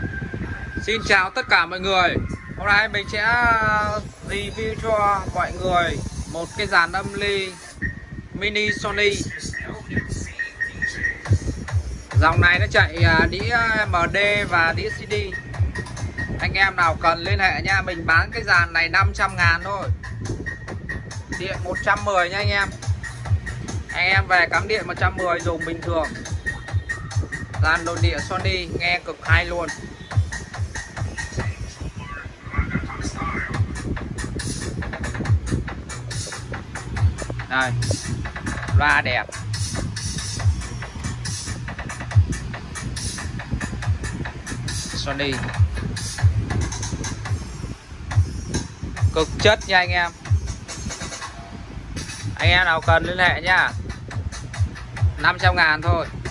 Xin chào tất cả mọi người. Hôm nay mình sẽ review cho mọi người một cái dàn âm ly mini Sony. Dòng này nó chạy đĩa MD và đĩa CD. Anh em nào cần liên hệ nha. Mình bán cái dàn này 500.000 thôi. Điện 110 nha anh em. Anh em về cắm điện 110 dùng bình thường. Dàn nội địa Sony nghe cực hay luôn. Đây, loa đẹp. Sony cực chất nha anh em. Anh em nào cần liên hệ nha. 500.000 thôi.